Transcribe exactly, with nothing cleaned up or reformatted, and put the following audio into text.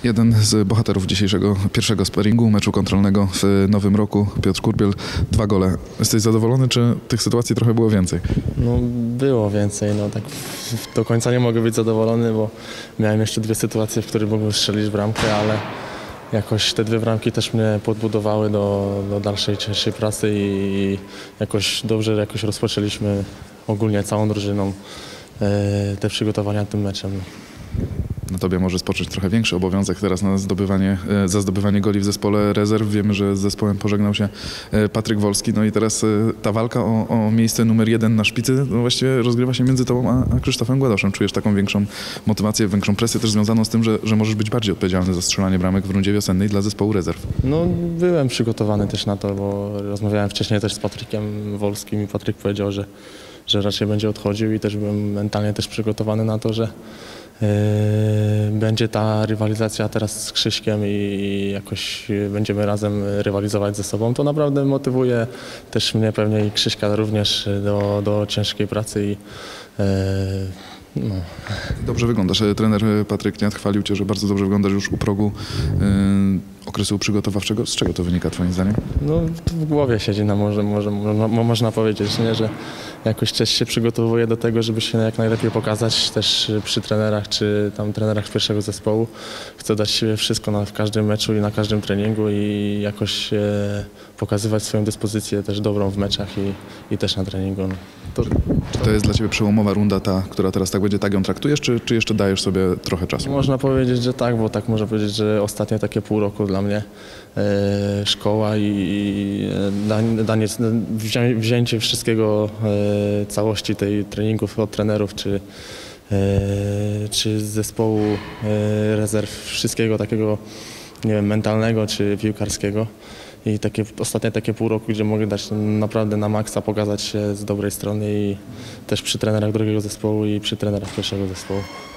Jeden z bohaterów dzisiejszego pierwszego sparingu, meczu kontrolnego w nowym roku, Piotr Kurbiel, dwa gole. Jesteś zadowolony, czy tych sytuacji trochę było więcej? No było więcej, no tak do końca nie mogę być zadowolony, bo miałem jeszcze dwie sytuacje, w których mogłem strzelić bramkę, ale jakoś te dwie bramki też mnie podbudowały do, do dalszej, cięższej pracy i jakoś dobrze jakoś rozpoczęliśmy ogólnie całą drużyną e, te przygotowania tym meczem. Na tobie może spocząć trochę większy obowiązek teraz na zdobywanie, za zdobywanie goli w zespole rezerw. Wiemy, że z zespołem pożegnał się Patryk Wolski. No i teraz ta walka o, o miejsce numer jeden na szpicy no właściwie rozgrywa się między tobą a, a Krzysztofem Gładoszem. Czujesz taką większą motywację, większą presję też związaną z tym, że, że możesz być bardziej odpowiedzialny za strzelanie bramek w rundzie wiosennej dla zespołu rezerw. No byłem przygotowany też na to, bo rozmawiałem wcześniej też z Patrykiem Wolskim i Patryk powiedział, że, że raczej będzie odchodził i też byłem mentalnie też przygotowany na to, że Yy, będzie ta rywalizacja teraz z Krzyśkiem i jakoś będziemy razem rywalizować ze sobą. To naprawdę motywuje też mnie pewnie i Krzyśka również do, do ciężkiej pracy i yy, no. Dobrze wyglądasz. Trener Patryk Kniat chwalił cię, że bardzo dobrze wyglądasz już u progu yy, okresu przygotowawczego. Z czego to wynika twoim zdaniem? No w głowie siedzi, no, może, może, mo, można powiedzieć, nie, że jakoś też się przygotowuję do tego, żeby się jak najlepiej pokazać też przy trenerach, czy tam trenerach pierwszego zespołu. Chcę dać siebie wszystko na, w każdym meczu i na każdym treningu i jakoś e, pokazywać swoją dyspozycję też dobrą w meczach i, i też na treningu. No. To, czy to jest dla ciebie przełomowa runda ta, która teraz tak będzie, tak ją traktujesz, czy, czy jeszcze dajesz sobie trochę czasu? Można powiedzieć, że tak, bo tak można powiedzieć, że ostatnie takie pół roku dla mnie e, szkoła i, i danie, danie, wzię, wzięcie wszystkiego, e, całości tej treningów od trenerów, czy, e, czy z zespołu e, rezerw, wszystkiego takiego, nie wiem, mentalnego czy piłkarskiego. I takie, ostatnie takie pół roku, gdzie mogę dać naprawdę na maksa, pokazać się z dobrej strony i też przy trenerach drugiego zespołu i przy trenerach pierwszego zespołu.